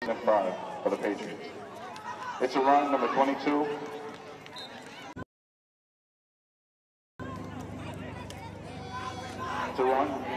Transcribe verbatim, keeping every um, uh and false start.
in front for the Patriots. It's a run, number twenty-two. It's a run.